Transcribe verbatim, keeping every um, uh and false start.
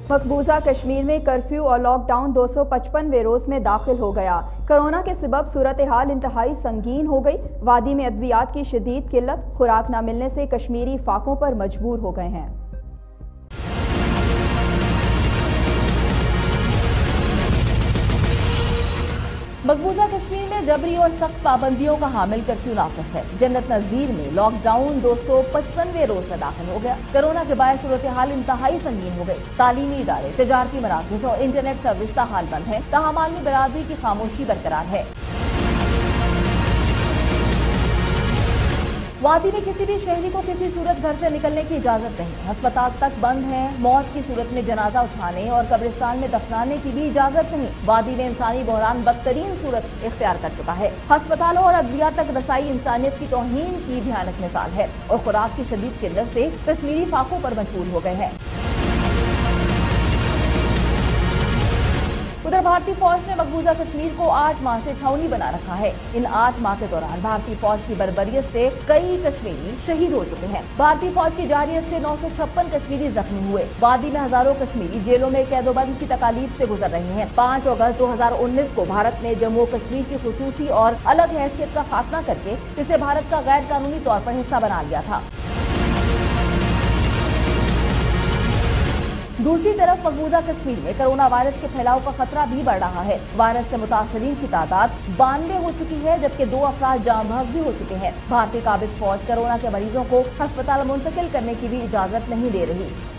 मकबूजा कश्मीर में कर्फ्यू और लॉकडाउन दो सौ पचपनवें रोज में दाखिल हो गया। कोरोना के सबब सूरत हाल इंतहाई संगीन हो गई। वादी में अद्वियात की शदीद किल्लत, खुराक न मिलने से कश्मीरी फाकों पर मजबूर हो गए हैं। मकबूजा कश्मीर में जबरी और सख्त पाबंदियों का हामिल कर्फ्यू नाफिज है। जन्नत नज़ीर में लॉकडाउन दो सौ पचपनवें रोज में दाखिल हो गया। कोरोना के बायस सूरत हाल इंतहाई संगीन हो गई। तालीमी इदारे, तजारती मराकज़ और इंटरनेट सर्विस हाल बंद है। ताहम आलमी बरादरी की खामोशी बरकरार है। वादी में किसी भी शहरी को किसी सूरत घर से निकलने की इजाजत नहीं। अस्पताल तक बंद हैं। मौत की सूरत में जनाजा उठाने और कब्रिस्तान में दफनाने की भी इजाजत नहीं। वादी में इंसानी बहरान बदतरीन सूरत इख्तियार कर चुका है। अस्पतालों और अद्वियात तक रसाई इंसानियत की तौहीन की भयानक मिसाल है और खुराक की शदीद किल्लत से कश्मीरी फाकों पर मजबूर हो गए हैं। उधर भारतीय फौज ने मकबूजा कश्मीर को आठ माह से छावनी बना रखा है। इन आठ माह के दौरान भारतीय फौज की बर्बरियत से कई कश्मीरी शहीद हो चुके हैं। भारतीय फौज की जारियत से नौ सौ छप्पन कश्मीरी जख्मी हुए। वादी में हजारों कश्मीरी जेलों में कैदोबंद की तकालीफ से गुजर रहे हैं। पाँच अगस्त दो हजार उन्नीस को भारत ने जम्मू कश्मीर की खुसूसी और अलग हैसियत का खात्मा करके इसे भारत का गैर कानूनी तौर पर हिस्सा बना लिया था। दूसरी तरफ मकबूजा कश्मीर में कोरोना वायरस के फैलाव का खतरा भी बढ़ रहा है। वायरस से मुतासरीन की तादाद बानवे हो चुकी है, जबकि दो अफराद जान बहक भी हो चुके हैं। भारतीय काबिज फौज कोरोना के मरीजों को अस्पताल मुंतकिल करने की भी इजाजत नहीं दे रही।